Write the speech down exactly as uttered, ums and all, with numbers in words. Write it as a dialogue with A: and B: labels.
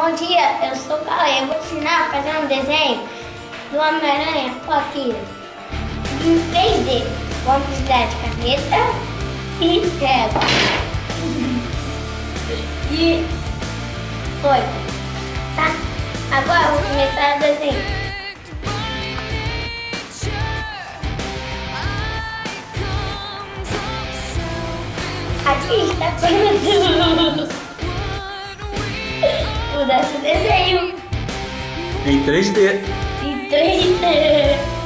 A: Bom dia, eu sou o Cauê. Eu vou te ensinar a fazer um desenho do Homem-Aranha aqui em três D. Vamos precisar de caneta e régua. E foi, tá? Agora eu vou começar o desenho. Aqui está pronto o nosso desenho
B: em três D.
A: em três D.